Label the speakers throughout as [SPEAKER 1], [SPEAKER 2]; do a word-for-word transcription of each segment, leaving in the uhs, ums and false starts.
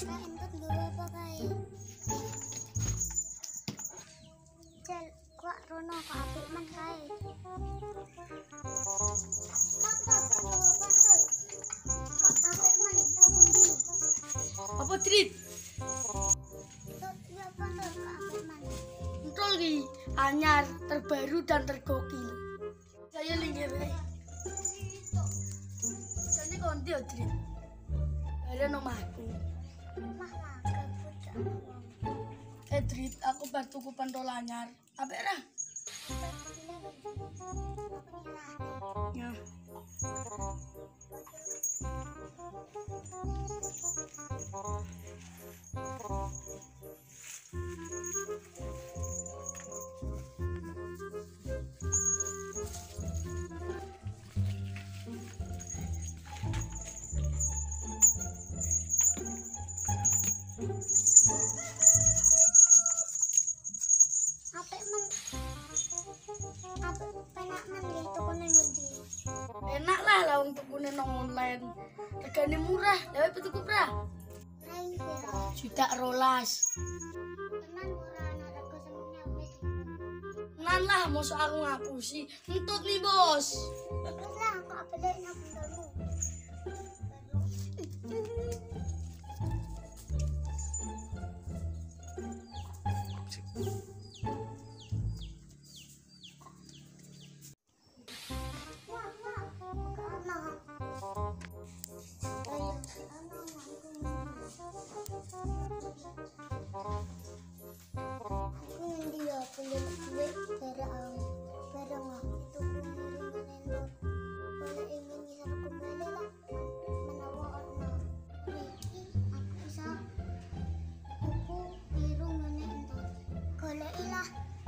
[SPEAKER 1] Kak entut nggawa apa kae? Cel, kok rono kok apik man kae. Kak kak nggawa apa tuh? Kok apik man pundi?
[SPEAKER 2] Apa treat?
[SPEAKER 1] Entut iya apa tuh kok apik man?
[SPEAKER 2] Betul ki, anyar, terbaru dan tergokil. Saya linggih bae. Jane konti ya, Treat. Ada nomahku.
[SPEAKER 1] Mah lah gabut gak ono wong.
[SPEAKER 2] Eh, Treat, aku bar tuku pentol anyar. Apik ra? Ya.
[SPEAKER 1] Apik man. Apik penak man nggih tukune ngendi?
[SPEAKER 2] Enak lah lah untuk tukune nang online. Regane murah, lha tuku berapa?
[SPEAKER 1] Rai pira?
[SPEAKER 2] Juta rolas.
[SPEAKER 1] Tenan ora ana rego semuanya wis.
[SPEAKER 2] Nan lah, mosok aku ngapusi. Entut nih, Bos.
[SPEAKER 1] Wis lah kok beli nang bendolmu. Wah, wah, gak ana. Ayo, ana aku ngendi ya beli duit bareng bareng itu kumiring menentu boleh ingin bisa kembali lah menawa ono niki aku bisa buku biru menentu golek lah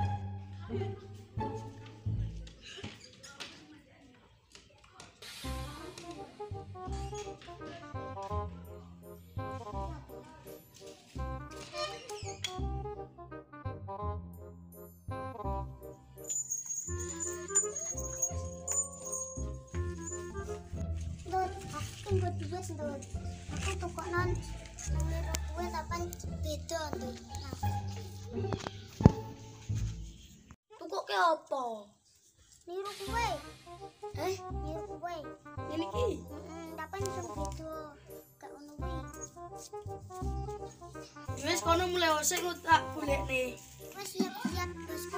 [SPEAKER 1] Dut, aku kan buat duit Dut. Aku tuku non nang kue tapi beda Dut.
[SPEAKER 2] Tuku ke apa?
[SPEAKER 1] Niru kue,
[SPEAKER 2] Eh,
[SPEAKER 1] niru kue.
[SPEAKER 2] ini ki.
[SPEAKER 1] Heeh, tapi sing beda. Gak ono kuwi.
[SPEAKER 2] Wis kono mulai oseng tak golekne.
[SPEAKER 1] Wes siap-siap bosku.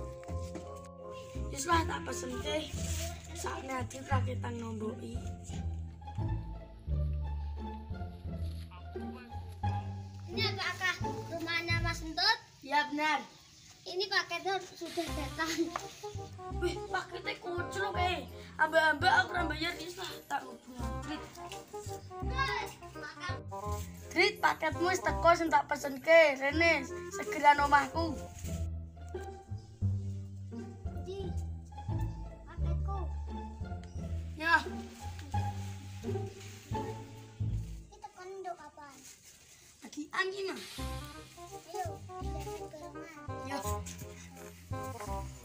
[SPEAKER 2] Wis lah tak pesenke. Sakne ati rakitan nomboki.
[SPEAKER 1] Ini apakah rumahnya Mas Entut?
[SPEAKER 2] Ya benar.
[SPEAKER 1] Ini paketnya sudah datang.
[SPEAKER 2] Wih, paketnya kucluk eh. Ambek-ambek aku ora bayar wis lah tak hubungan. Treat.
[SPEAKER 1] Makan.
[SPEAKER 2] Treat, paketmu wis teko sing tak pesenke. Rene, segera nomahku.
[SPEAKER 1] Di paketku.
[SPEAKER 2] Ya,
[SPEAKER 1] Kita kondok kapan?
[SPEAKER 2] lagi angin mah.
[SPEAKER 1] Ayo, kita barengan.
[SPEAKER 2] Ya.